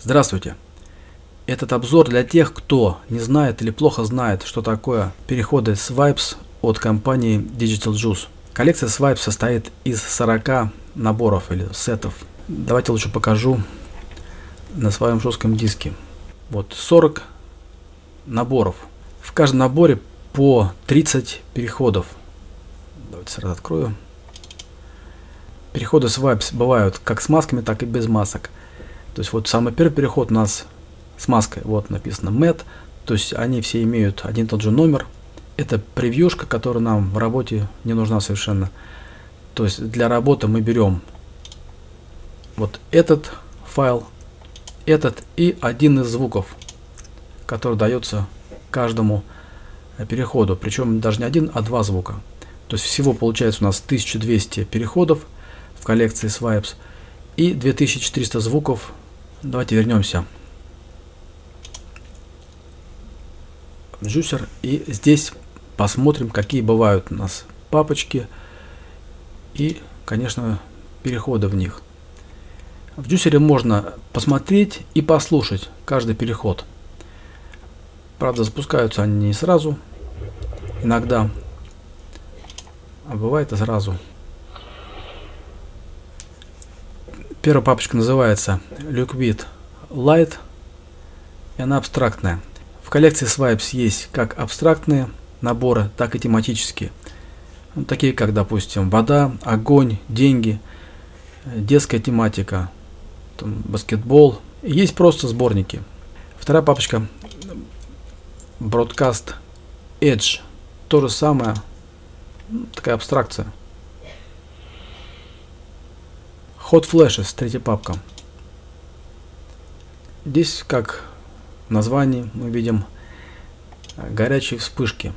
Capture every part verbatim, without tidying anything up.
Здравствуйте! Этот обзор для тех, кто не знает или плохо знает, что такое переходы Swipes от компании Digital Juice. Коллекция Swipes состоит из сорока наборов или сетов. Давайте лучше покажу на своем жестком диске. Вот сорок наборов. В каждом наборе по тридцать переходов. Давайте сразу открою. Переходы Swipes бывают как с масками, так и без масок. То есть вот самый первый переход у нас с маской, вот написано Matte, то есть они все имеют один и тот же номер. Это превьюшка, которая нам в работе не нужна совершенно. То есть для работы мы берем вот этот файл, этот и один из звуков, который дается каждому переходу. Причем даже не один, а два звука. То есть всего получается у нас тысяча двести переходов в коллекции Swipes и две тысячи четыреста звуков. Давайте вернемся в Juicer и здесь посмотрим, какие бывают у нас папочки и, конечно, переходы в них. В Juicer можно посмотреть и послушать каждый переход. Правда, запускаются они не сразу, иногда, а бывает и сразу. Первая папочка называется Liquid Light, и она абстрактная. В коллекции Swipes есть как абстрактные наборы, так и тематические. Ну, такие как, допустим, вода, огонь, деньги, детская тематика, там, баскетбол. Есть просто сборники. Вторая папочка Broadcast Edge. То же самое, такая абстракция. Hot Flashes, третья папка. Здесь, как в названии, мы видим горячие вспышки.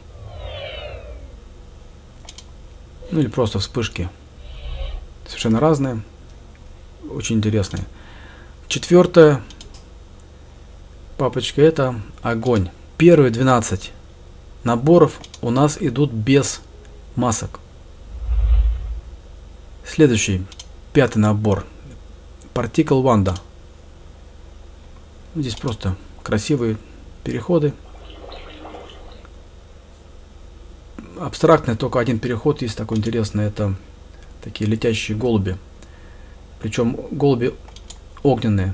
Ну или просто вспышки. Совершенно разные. Очень интересные. Четвертая папочка — это огонь. Первые двенадцать наборов у нас идут без масок. Следующий. Пятый набор Particle Wanda. Здесь просто красивые переходы. Абстрактный только один переход есть такой интересный. Это такие летящие голуби. Причем голуби огненные.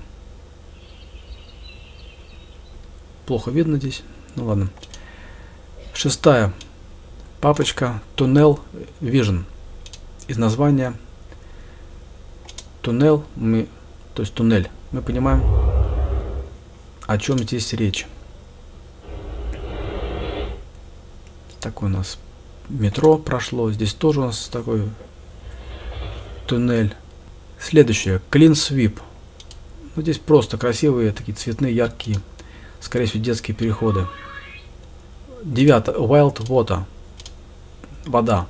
Плохо видно здесь. Ну ладно. Шестая папочка Tunnel Vision. Из названия Туннель, мы, то есть туннель, мы понимаем, о чем здесь речь. Такой у нас метро прошло, здесь тоже у нас такой туннель. Следующее, Clean Sweep. Ну, здесь просто красивые, такие цветные, яркие, скорее всего, детские переходы. Девятое, Wild Water. Вода.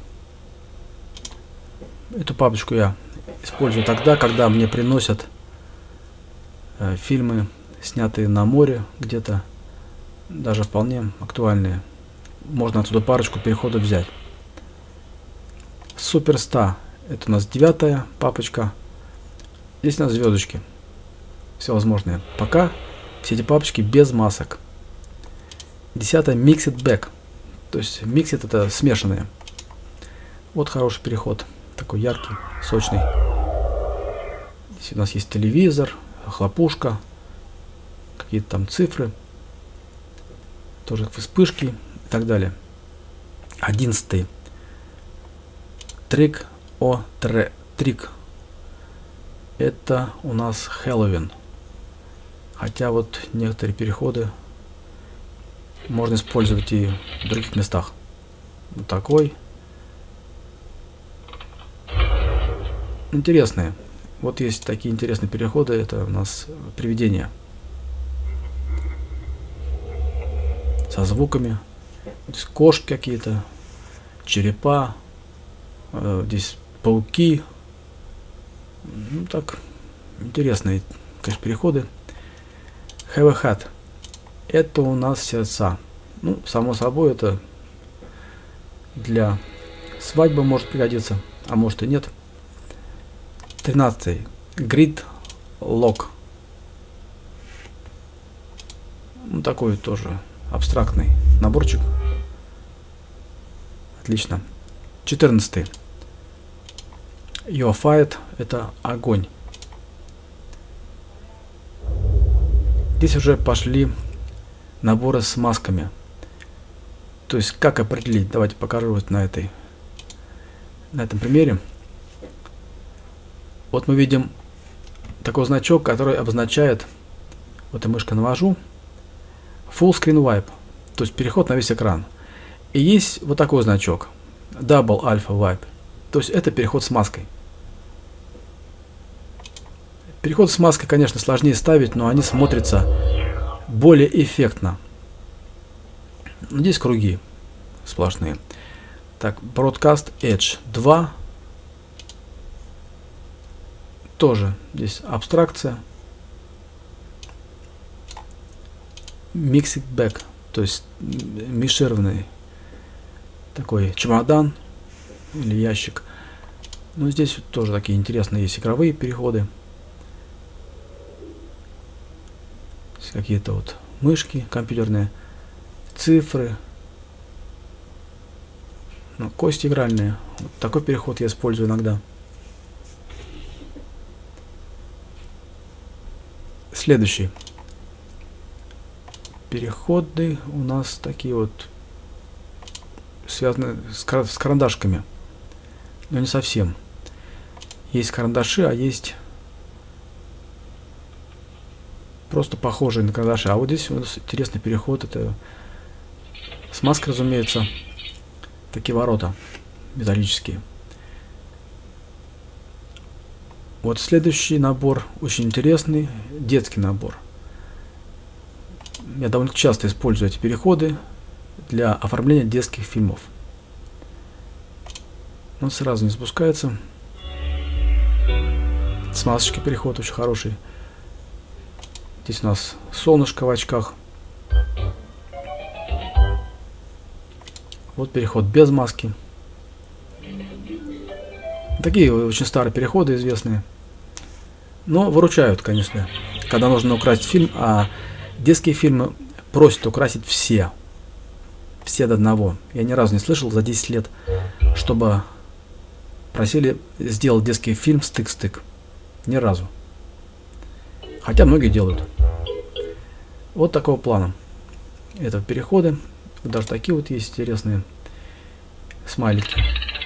Эту папочку я использую тогда, когда мне приносят э, фильмы, снятые на море, где-то даже вполне актуальные. Можно отсюда парочку переходов взять. Superstar. Это у нас девятая папочка. Здесь у нас звездочки. Всевозможные. Пока все эти папочки без масок. Десятая Mixed Bag. То есть Mixed — это смешанные. Вот хороший переход. Такой яркий, сочный. Здесь у нас есть телевизор, хлопушка, какие-то там цифры, тоже вспышки и так далее. Одиннадцатый. Трик о трик. Это у нас Хэллоуин. Хотя вот некоторые переходы можно использовать и в других местах. Вот такой. Интересные. Вот есть такие интересные переходы. Это у нас привидения. Со звуками. Здесь кошки какие-то. Черепа. Э, здесь пауки. Ну так. Интересные, конечно, переходы. Have a Hat. Это у нас сердца. Ну, само собой, это для свадьбы может пригодиться. А может и нет. тринадцатый. Grid Lock. Ну, такой тоже абстрактный наборчик. Отлично. четырнадцатый. Your Fight — это огонь. Здесь уже пошли наборы с масками. То есть, как определить? Давайте покажу вот на этой, на этом примере. Вот мы видим такой значок, который обозначает, вот я мышкой навожу, Full Screen Wipe, то есть переход на весь экран. И есть вот такой значок, Double Alpha Wipe, то есть это переход с маской. Переход с маской, конечно, сложнее ставить, но они смотрятся более эффектно. Здесь круги сплошные. Так, Broadcast Edge два. Тоже здесь абстракция. Mixed Bag, то есть мишированный такой чемодан или ящик. Но здесь тоже такие интересные есть игровые переходы. Какие-то вот мышки компьютерные, цифры, ну, кости игральные. Вот такой переход я использую иногда. Следующий. Переходы у нас такие вот связаны с, кар с карандашками. Но не совсем. Есть карандаши, а есть просто похожие на карандаши. А вот здесь у нас интересный переход. Это с маской, разумеется. Такие ворота металлические. Вот следующий набор очень интересный. Детский набор. Я довольно часто использую эти переходы для оформления детских фильмов. Он сразу не спускается. С масочкой переход очень хороший. Здесь у нас солнышко в очках. Вот переход без маски. Такие очень старые переходы, известные. Но выручают, конечно, когда нужно украсить фильм, а детские фильмы просят украсить все. Все до одного. Я ни разу не слышал за десять лет, чтобы просили сделать детский фильм стык-стык. Ни разу. Хотя многие делают. Вот такого плана. Это переходы. Даже такие вот есть интересные смайлики.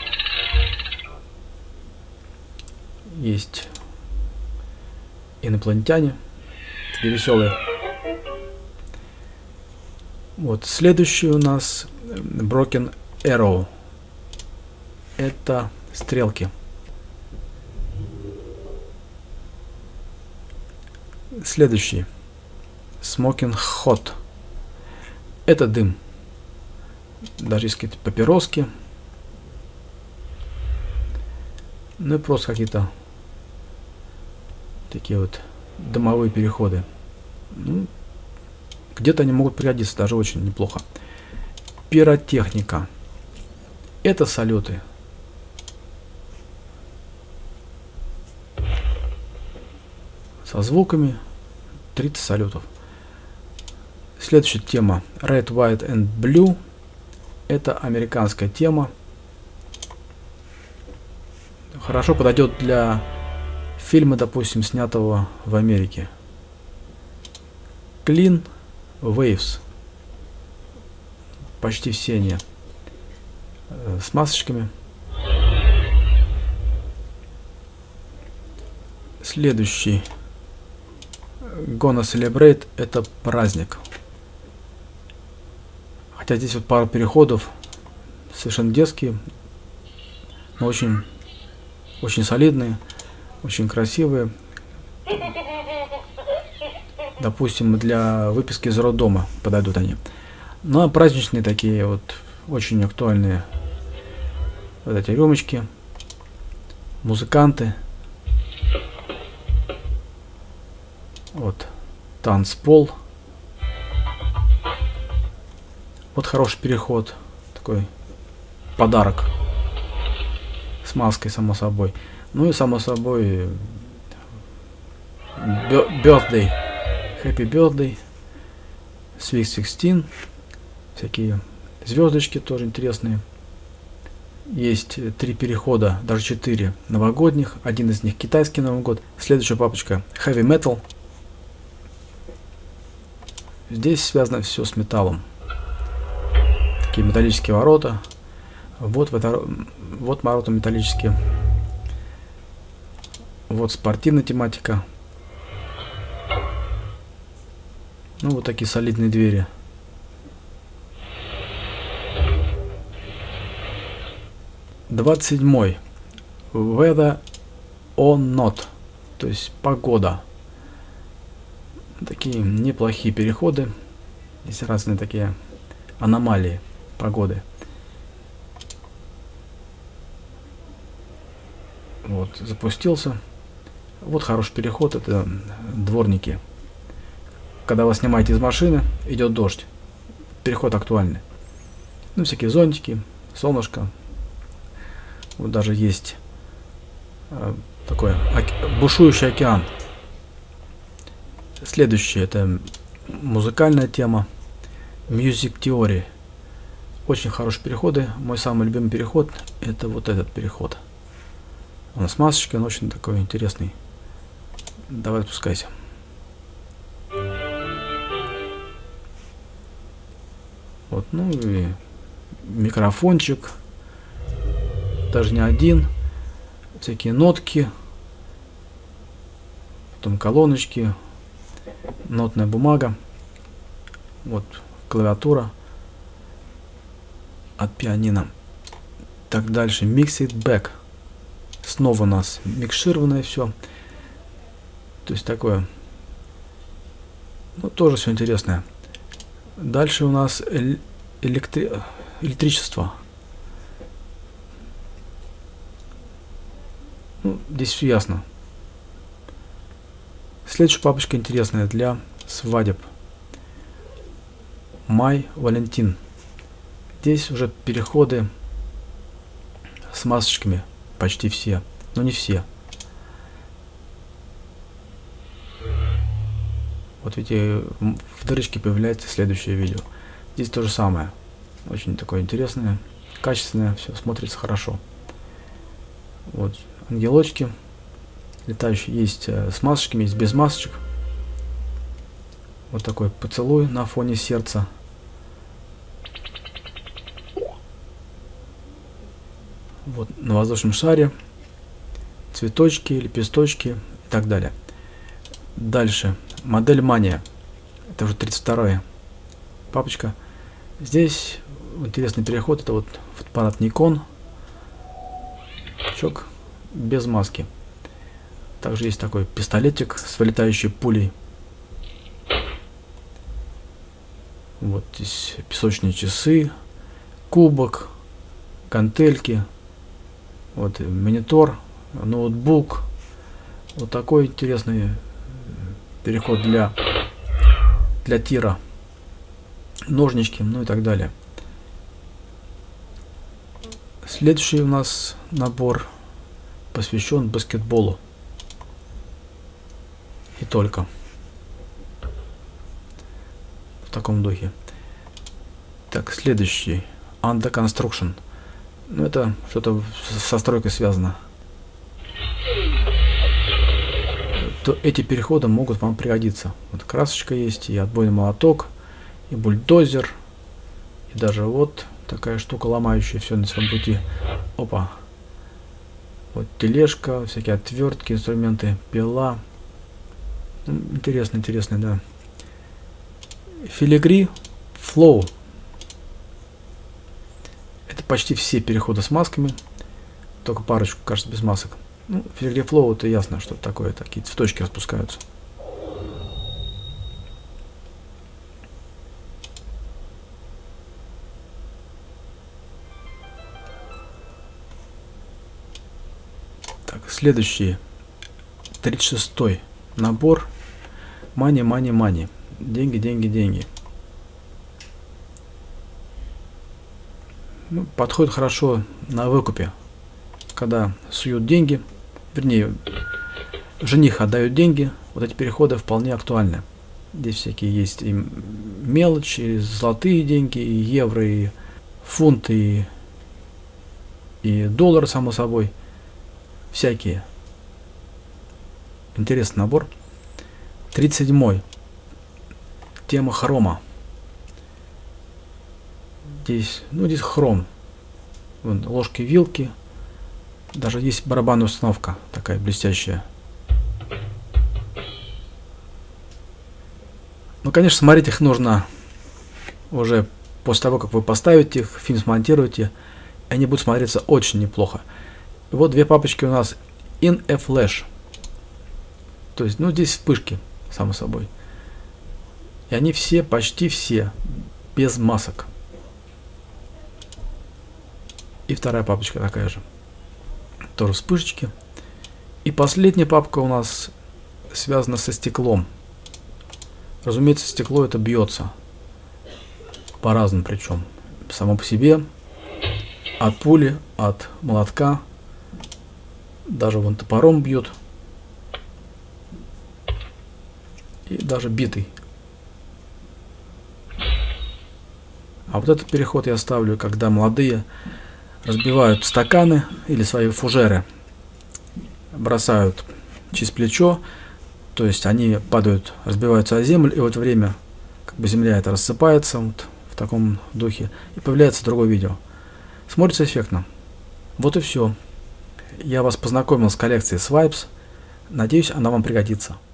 Есть инопланетяне. Такие веселые. Вот следующий у нас Broken Arrow. Это стрелки. Следующий Smoking Hot. Это дым. Даже есть какие-то папироски. Ну и просто какие-то такие вот дымовые переходы. Ну, где-то они могут пригодиться, даже очень неплохо. Пиротехника. Это салюты. Со звуками. тридцать салютов. Следующая тема. Red, White and Blue. Это американская тема. Хорошо подойдет для фильма, допустим, снятого в Америке. Clean Waves. Почти все они с масочками. Следующий Gonna Celebrate. Это праздник. Хотя здесь вот пару переходов совершенно детские, но очень, очень солидные, очень красивые. Допустим, для выписки из роддома подойдут они. Ну а праздничные такие вот очень актуальные вот эти рюмочки, музыканты. Вот танцпол. Вот хороший переход, такой подарок с маской, само собой. Ну и само собой birthday, happy birthday, Sweet шестнадцать, всякие звездочки тоже интересные. Есть три перехода, даже четыре новогодних, один из них китайский Новый год. Следующая папочка Heavy Metal. Здесь связано все с металлом. Такие металлические ворота. Вот, это, вот ворота металлические. Вот спортивная тематика. Ну, вот такие солидные двери. двадцать седьмой. Weather or not. То есть погода. Такие неплохие переходы. Есть разные такие аномалии погоды. Вот, запустился. Вот хороший переход. Это дворники. Когда вы снимаете из машины, идет дождь. Переход актуальный. Ну, всякие зонтики, солнышко. Вот даже есть э, такой оке бушующий океан. Следующее это музыкальная тема. Music Theory. Очень хорошие переходы. Мой самый любимый переход это вот этот переход. Он с масочкой, он очень такой интересный. Давай спускайся. Вот, ну и микрофончик. Даже не один. Всякие нотки. Потом колоночки. Нотная бумага. Вот клавиатура. От пианино. Так, дальше. Mix it back. Снова у нас микшированное все. То есть такое. Ну, тоже все интересное. Дальше у нас электри... электричество. Ну, здесь все ясно. Следующая папочка интересная для свадеб. Май Валентин. Здесь уже переходы с масочками. Почти все. Но не все. Вот видите, в дырочке появляется следующее видео. Здесь то же самое. Очень такое интересное, качественное, все смотрится хорошо. Вот ангелочки летающие есть с масочками, есть без масочек. Вот такой поцелуй на фоне сердца. Вот на воздушном шаре цветочки, лепесточки и так далее. Дальше модель Мания. Это уже тридцать вторая папочка. Здесь интересный переход. Это вот фотоаппарат Nikon. Чок без маски. Также есть такой пистолетик с вылетающей пулей. Вот здесь песочные часы, кубок, гантельки. Вот монитор, ноутбук. Вот такой интересный переход для, для тира. Ножнички, ну и так далее. Следующий у нас набор посвящен баскетболу. И только. В таком духе. Так, следующий. Under Construction. Ну, это что-то со стройкой связано. То эти переходы могут вам пригодиться. Вот красочка есть, и отбойный молоток, и бульдозер, и даже вот такая штука, ломающая все на своем пути. Опа. Вот тележка, всякие отвертки, инструменты, пила. Интересно, интересно, да. Филигри Flow. Это почти все переходы с масками. Только парочку, кажется, без масок. Ну, Филигри Flow, это ясно, что такое. Такие цветочки распускаются. Так, следующий. тридцать шестой набор. Money, money, money. Деньги, деньги, деньги. Ну, подходит хорошо на выкупе. Когда суют деньги, вернее, жених отдает деньги, вот эти переходы вполне актуальны. Здесь всякие есть и мелочь, и золотые деньги, и евро, и фунты, и, и доллары, само собой. Всякие. Интересный набор. тридцать седьмой. Тема хрома. Здесь, ну, здесь хром. Вон, ложки, вилки. Даже есть барабанная установка такая блестящая. Ну, конечно, смотреть их нужно уже после того, как вы поставите их, фильм смонтируете. Они будут смотреться очень неплохо. И вот две папочки у нас in a flash. То есть, ну, здесь вспышки, само собой. И они все, почти все, без масок. И вторая папочка такая же. Тоже вспышечки. И последняя папка у нас связана со стеклом. Разумеется, стекло это бьется. По-разному причем. Само по себе. От пули, от молотка. Даже вон топором бьют. И даже битый. А вот этот переход я ставлю, когда молодые разбивают стаканы или свои фужеры, бросают через плечо, то есть они падают, разбиваются о землю, и в это время как бы земля это рассыпается вот в таком духе, и появляется другое видео. Смотрится эффектно. Вот и все. Я вас познакомил с коллекцией Swipes. Надеюсь, она вам пригодится.